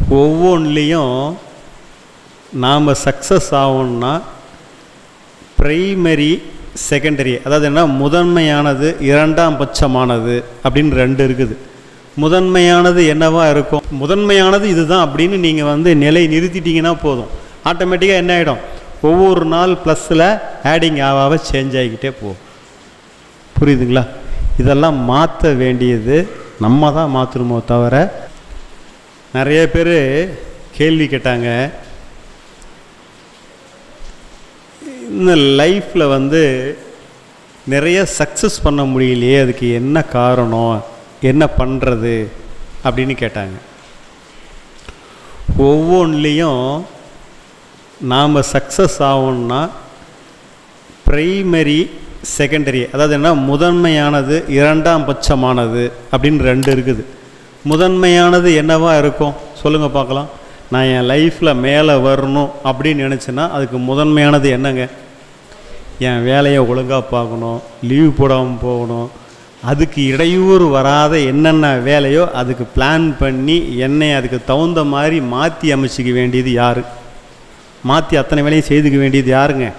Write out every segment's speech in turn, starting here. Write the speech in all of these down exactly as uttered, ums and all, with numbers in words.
ஒவ்வொன்றிலையும் நாம் சக்ஸஸ் ஆகணும்னா ப்ரைமரி செகண்டரி, அதாவது என்ன, முதன்மையானது இரண்டாம் பட்சமானது அப்படின்னு ரெண்டு இருக்குது. முதன்மையானது என்னவா இருக்கும்? முதன்மையானது இதுதான் அப்படின்னு நீங்கள் வந்து நிலை நிறுத்திட்டீங்கன்னா போதும். ஆட்டோமேட்டிக்காக என்ன ஆகிடும், ஒவ்வொரு நாள் ப்ளஸில் ஆடிங் ஆவாக சேஞ்ச் ஆகிக்கிட்டே போகும். புரியுதுங்களா? இதெல்லாம் மாற்ற வேண்டியது நம்ம தான் மாற்றணுமோ தவிர. நிறைய பேர் கேள்வி கேட்டாங்க, இந்த லைஃப்பில் வந்து நிறைய சக்ஸஸ் பண்ண முடியலையே, அதுக்கு என்ன காரணம், என்ன பண்ணுறது அப்படின்னு கேட்டாங்க. ஒவ்வொன்றிலையும் நாம் சக்ஸஸ் ஆகணும்னா ப்ரைமரி செகண்டரி, அதாவது என்ன, முதன்மையானது இரண்டாம் பட்சமானது அப்படின்னு ரெண்டு இருக்குது. முதன்மையானது என்னவா இருக்கும் சொல்லுங்கள் பார்க்கலாம். நான் என் லைஃப்பில் மேலே வரணும் அப்படின்னு நினச்சேன்னா அதுக்கு முதன்மையானது என்னங்க? என் வேலையை ஒழுங்காக பார்க்கணும், லீவ் போடாமல் போகணும், அதுக்கு இடையூறு வராத என்னென்ன வேலையோ அதுக்கு பிளான் பண்ணி என்னை அதுக்கு தகுந்த மாதிரி மாற்றி அமைச்சிக்க வேண்டியது யார்? மாற்றி அத்தனை வேலையும் செய்துக்க வேண்டியது யாருங்க?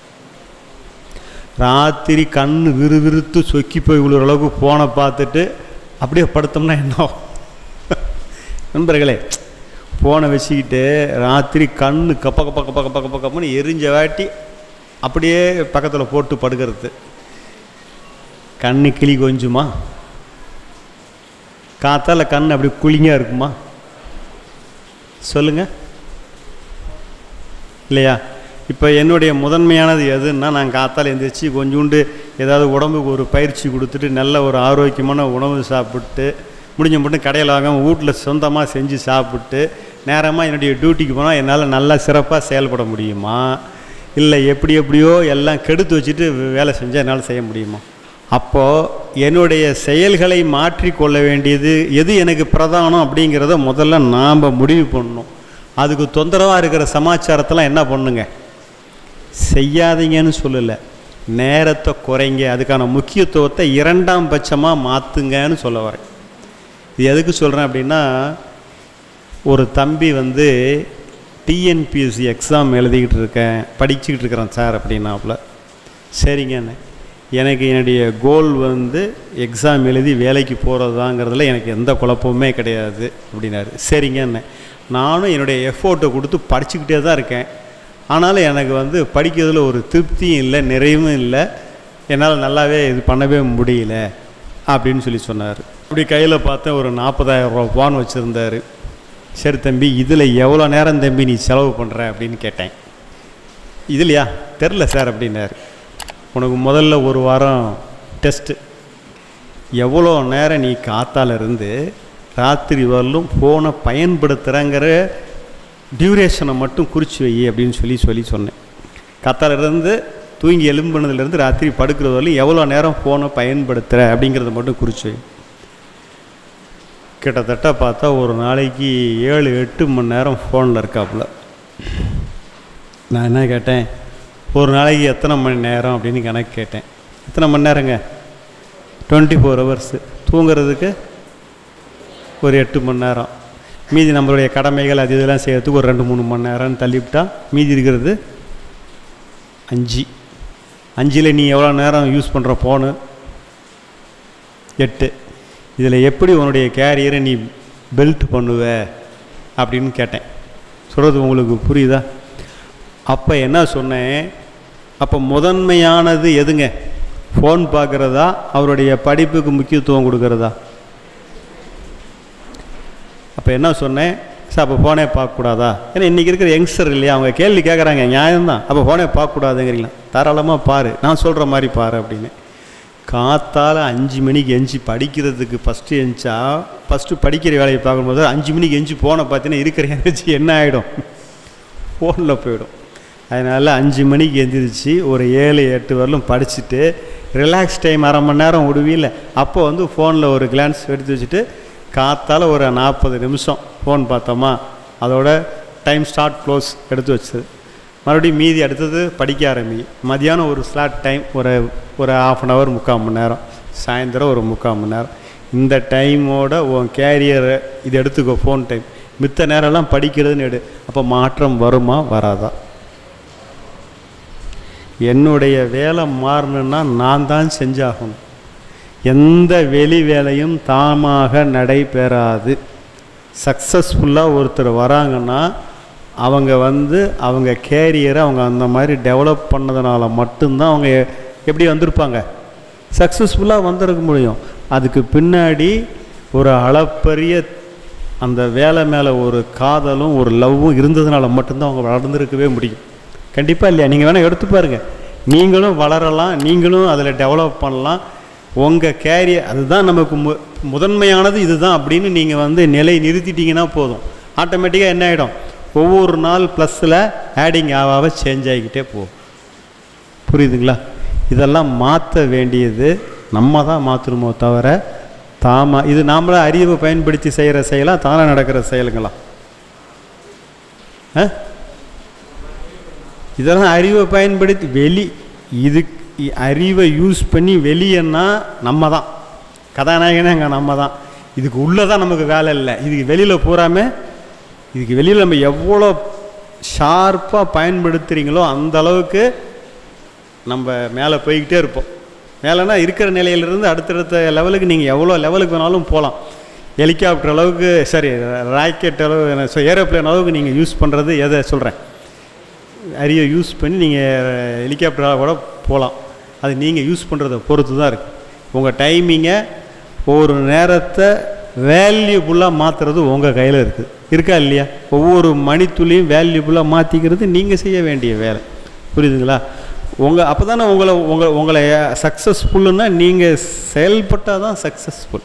ராத்திரி கண் விறுவிறுத்து சொக்கி போய் விழுற அளவுக்கு ஃபோனை பார்த்துட்டு அப்படியே படுத்தோம்னா என்ன நண்பர்களே? ஃபோனை வச்சுக்கிட்டு ராத்திரி கண் கப்ப கப்ப கப்ப கப்ப கப்ப கப்பன்னு எரிஞ்ச வாட்டி அப்படியே பக்கத்தில் போட்டு படுக்கிறது. கண்ணு கிளி கொஞ்சுமா? காத்தால கண் அப்படி குளிங்காக இருக்குமா? சொல்லுங்கள், இல்லையா? இப்போ என்னுடைய முதன்மையானது எதுன்னா, நான் காத்தால் எழுந்திரிச்சு கொஞ்சோண்டு ஏதாவது உடம்புக்கு ஒரு பயிற்சி கொடுத்துட்டு நல்ல ஒரு ஆரோக்கியமான உணவு சாப்பிட்டு முடிஞ்ச மட்டும் கடையில் வாங்காமல் வீட்டில் சொந்தமாக செஞ்சு சாப்பிட்டு நேரமாக என்னுடைய டியூட்டிக்கு போனால் என்னால் நல்லா சிறப்பாக செயல்பட முடியுமா? இல்லை எப்படி எப்படியோ எல்லாம் கெடுத்து வச்சுட்டு வேலை செஞ்சால் என்னால் செய்ய முடியுமா? அப்போது என்னுடைய செயல்களை மாற்றிக்கொள்ள வேண்டியது எது எனக்கு பிரதானம் அப்படிங்கிறத முதல்ல நாம் முடிவு பண்ணணும். அதுக்கு தொந்தரவாக இருக்கிற சமாச்சாரத்தெல்லாம் என்ன பண்ணுங்க, செய்யாதீங்கன்னு சொல்லலை, நேரத்தை குறைங்க, அதுக்கான முக்கியத்துவத்தை இரண்டாம் பட்சமாக மாற்றுங்கன்னு சொல்ல வரேன். இது எதுக்கு சொல்கிறேன் அப்படின்னா, ஒரு தம்பி வந்து டிஎன்பிஎஸ்சி எக்ஸாம் எழுதிக்கிட்டு இருக்கேன், படிச்சுக்கிட்டு இருக்கிறேன் சார் அப்படின்னாப்புல. சரிங்கண்ணே, எனக்கு என்னுடைய கோல் வந்து எக்ஸாம் எழுதி வேலைக்கு போகிறது தாங்கிறதுல எனக்கு எந்த குழப்பமுமே கிடையாது அப்படின்னாரு. சரிங்கண்ணே, நானும் என்னுடைய எஃபோர்ட்டை கொடுத்து படிச்சுக்கிட்டே தான் இருக்கேன், ஆனாலும் எனக்கு வந்து படிக்கிறதுல ஒரு திருப்தியும் இல்லை, நிறைவும் இல்லை, என்னால் நல்லாவே இது பண்ணவே முடியல அப்படின்னு சொல்லி சொன்னார். அப்படி கையில் பார்த்தேன் ஒரு நாற்பதாயிரம் ரூபா பான் வச்சுருந்தார். சரி தம்பி, இதில் எவ்வளோ நேரம் தம்பி நீ செலவு பண்ணுற அப்படின்னு கேட்டேன். இதுலையா தெரில சார் அப்படின்னாரு. உனக்கு முதல்ல ஒரு வாரம் டெஸ்ட்டு, எவ்வளோ நேரம் நீ காத்தால இருந்து ராத்திரி வரலும் ஃபோனை பயன்படுத்துகிறங்கிற டியூரேஷனை மட்டும் குறித்து வை அப்படின்னு சொல்லி சொல்லி சொன்னேன். காத்தால இருந்து தூங்கி எலும்புனதுலேருந்து ராத்திரி படுக்கிறது வரலும் எவ்வளோ நேரம் ஃபோனை பயன்படுத்துகிற அப்படிங்கிறத மட்டும் குறித்து வை. கிட்டத்தட்ட பார்த்தா ஒரு நாளைக்கு ஏழு எட்டு மணி நேரம் ஃபோனில் இருக்காப்புல. நான் என்ன கேட்டேன், ஒரு நாளைக்கு எத்தனை மணி நேரம் அப்படின்னு கணக்கு கேட்டேன். எத்தனை மணி நேரங்க? Twenty four hours. தூங்குறதுக்கு ஒரு எட்டு மணி நேரம், மீதி நம்மளுடைய கடமைகள் அது இதெல்லாம் செய்கிறதுக்கு ஒரு ரெண்டு மூணு மணி நேரம்னு தள்ளிவிட்டால் மீதி இருக்கிறது அஞ்சு. அஞ்சில் நீ எவ்வளோ நேரம் யூஸ் பண்ணுற ஃபோனு? எட்டு. இதில் எப்படி உன்னுடைய கேரியரை நீ பெல்ட் பண்ணுவ அப்படின்னு கேட்டேன். சொல்கிறது உங்களுக்கு புரியுதா? அப்போ என்ன சொன்னேன், அப்போ முதன்மையானது எதுங்க? ஃபோன் பார்க்குறதா, அவருடைய படிப்புக்கு முக்கியத்துவம் கொடுக்குறதா? அப்போ என்ன சொன்னேன், சார் அப்போ ஃபோனே பார்க்கக்கூடாதா? ஏன்னா இன்றைக்கி இருக்கிற யங்ஸ்டர் இல்லையா, அவங்க கேள்வி கேட்குறாங்க, நியாயம்தான். அப்போ ஃபோனே பார்க்கக்கூடாதுங்கிறீங்களா? தாராளமாக பாரு, நான் சொல்கிற மாதிரி பாரு அப்படின்னு. காத்தால் அஞ்சு மணிக்கு எஞ்சி படிக்கிறதுக்கு ஃபஸ்ட்டு எஞ்சா ஃபஸ்ட்டு படிக்கிற வேலையை பார்க்கும்போது அஞ்சு மணிக்கு எஞ்சி ஃபோனை பார்த்தீங்கன்னா இருக்கிற எனர்ஜி என்ன ஆகிடும், ஃபோனில் போயிடும். அதனால் அஞ்சு மணிக்கு எழுந்திரிச்சு ஒரு ஏழு எட்டு வரலும் படிச்சுட்டு ரிலாக்ஸ் டைம் அரை மணி நேரம் விடுவில்ல, அப்போ வந்து ஃபோனில் ஒரு கிளான்ஸ் எடுத்து வச்சுட்டு காத்தால் ஒரு நாற்பது நிமிஷம் ஃபோன் பார்த்தோமா, அதோட டைம் ஸ்டார்ட் க்ளோஸ் எடுத்து வச்சது. மறுபடியும் மீதி அடுத்தது படிக்க ஆரம்பி. மதியானம் ஒரு ஸ்லாட் டைம், ஒரு ஒரு ஆஃப் அன் ஹவர் முக்கால் மணி நேரம், சாயந்தரம் ஒரு முக்கால் மணி நேரம். இந்த டைமோட உன் கேரியரை இது எடுத்துக்கோ ஃபோன் டைம். மித்த நேரம்லாம் படிக்கிறதுன்னு எடு. அப்போ மாற்றம் வருமா வராதா? என்னுடைய வேலை மாறணுன்னா நான் தான் செஞ்சாகணும். எந்த வெளி வேலையும் தாமாக நடைபெறாது. சக்ஸஸ்ஃபுல்லாக ஒருத்தர் வராங்கன்னா அவங்க வந்து அவங்க கேரியரை அவங்க அந்த மாதிரி டெவலப் பண்ணதுனால மட்டும்தான் அவங்க எப்படி வந்திருப்பாங்க, சக்ஸஸ்ஃபுல்லாக வந்துருக்க முடியும். அதுக்கு பின்னாடி ஒரு அளப்பரிய அந்த வேலை மேலே ஒரு காதலும் ஒரு லவ்வும் இருந்ததுனால மட்டும்தான் அவங்க வளர்ந்துருக்கவே முடியும். கண்டிப்பாக இல்லையா? நீங்கள் வேணால் எடுத்து பாருங்கள். நீங்களும் வளரலாம், நீங்களும் அதில் டெவலப் பண்ணலாம். உங்கள் கேரியர் அதுதான் நமக்கு மு முதன்மையானது இதுதான் அப்படின்னு நீங்கள் வந்து நிலை நிறுத்திட்டீங்கன்னா போதும். ஆட்டோமேட்டிக்காக என்ன ஆகிடும், ஒவ்வொரு நாள் ப்ளஸில் ஆடிங் ஆவாக சேஞ்ச் ஆகிக்கிட்டே போகும். புரியுதுங்களா? இதெல்லாம் மாற்ற வேண்டியது நம்ம தான் மாற்றணுமோ தவிர தாமா இது நாமளே அறிவை பயன்படுத்தி செய்கிற செயலாக தானே நடக்கிற செயலுங்களா? இதெல்லாம் அறிவை பயன்படுத்தி வெளி இது அறிவை யூஸ் பண்ணி வெளியேன்னா நம்ம தான் கதாநாயகனே, அங்கே நம்ம தான். இதுக்கு உள்ளே தான் நமக்கு வேலை இல்லை. இதுக்கு வெளியில் பூராமே இதுக்கு வெளியில் நம்ம எவ்வளோ ஷார்ப்பாக பயன்படுத்துகிறீங்களோ அந்த அளவுக்கு நம்ம மேலே போய்கிட்டே இருப்போம். மேலேனா இருக்கிற நிலையிலிருந்து அடுத்தடுத்த லெவலுக்கு நீங்கள் எவ்வளோ லெவலுக்கு வேணாலும் போகலாம். ஹெலிகாப்டர் அளவுக்கு, சரி ராக்கெட் அளவு, ஏரோப்ளேன் அளவுக்கு நீங்கள் யூஸ் பண்ணுறது எதை சொல்கிறேன், அறிவை யூஸ் பண்ணி நீங்கள் ஹெலிகாப்டராக கூட போகலாம். அது நீங்கள் யூஸ் பண்ணுறதை பொறுத்து தான் இருக்குது. உங்கள் டைமிங்கை ஒரு நேரத்தை வேல்யூபுல்லாக மாற்றுறது உங்கள் கையில் இருக்குது. இருக்கா இல்லையா? ஒவ்வொரு மணித்துளியும் வேல்யூபுல்லாக மாற்றிக்கிறது நீங்கள் செய்ய வேண்டிய வேலை. புரியுதுங்களா? உங்கள் அப்போ தானே உங்களை உங்களை உங்களை சக்ஸஸ்ஃபுல்லுன்னா நீங்கள் செயல்பட்டால் தான் சக்ஸஸ்ஃபுல்.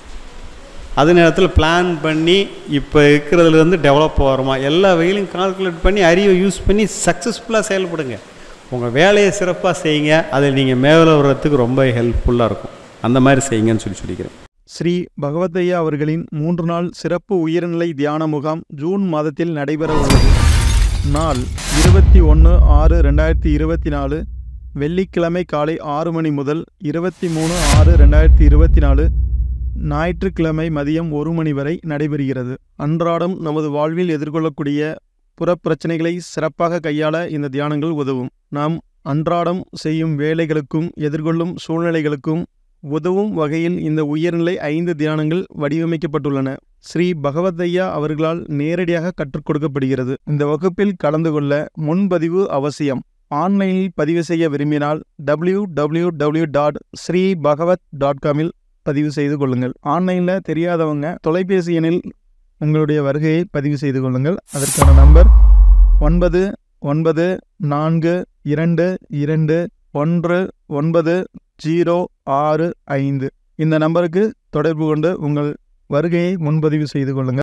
அதே நேரத்தில் பிளான் பண்ணி இப்போ இருக்கிறதுலேருந்து டெவலப் ஆகிறோமா எல்லா வகையிலையும் கால்குலேட் பண்ணி அறிவை யூஸ் பண்ணி சக்ஸஸ்ஃபுல்லாக செயல்படுங்க. உங்கள் வேலையை சிறப்பாக செய்யுங்க. அதில் நீங்கள் மேலே வர்றதுக்கு ரொம்ப ஹெல்ப்ஃபுல்லாக இருக்கும். அந்த மாதிரி செய்யுங்கன்னு சொல்லி சொல்லிக்கிறேன். ஸ்ரீ பகவத்தையா அவர்களின் மூன்று நாள் சிறப்பு உயர்நிலை தியான முகாம் ஜூன் மாதத்தில் நடைபெற உள்ளது. நாள் இருபத்தி ஒன்று ஆறு ரெண்டாயிரத்தி இருபத்தி நாலு வெள்ளிக்கிழமை காலை ஆறு மணி முதல் இருபத்தி மூணு ஆறு ரெண்டாயிரத்தி இருபத்தி நாலு ஞாயிற்றுக்கிழமை மதியம் ஒரு மணி வரை நடைபெறுகிறது. அன்றாடம் நமது வாழ்வில் எதிர்கொள்ளக்கூடிய புறப்பிரச்சனைகளை சிறப்பாக கையாள இந்த தியானங்கள் உதவும். நாம் அன்றாடம் செய்யும் வேலைகளுக்கும் எதிர்கொள்ளும் சூழ்நிலைகளுக்கும் உதவும் வகையில் இந்த உயர்நிலை ஐந்து தியானங்கள் வடிவமைக்கப்பட்டுள்ளன. ஸ்ரீ பகவத்தையா அவர்களால் நேரடியாக கற்றுக் கொடுக்கப்படுகிறது. இந்த வகுப்பில் கலந்து கொள்ள முன்பதிவு அவசியம். ஆன்லைனில் பதிவு செய்ய விரும்பினால் W W W dot Shri Bhagavat dot காமில் பதிவு செய்து கொள்ளுங்கள். ஆன்லைனில் தெரியாதவங்க தொலைபேசி எண்ணில் உங்களுடைய வருகையை பதிவு செய்து கொள்ளுங்கள். அதற்கான நம்பர் ஒன்பது ஒன்பது நான்கு இரண்டு இரண்டு ஒன்று ஒன்பது ஜீரோ ஆறு ஐந்து. இந்த நம்பருக்கு தொடர்பு கொண்டு உங்கள் வருகையை முன்பதிவு செய்து கொள்ளுங்கள்.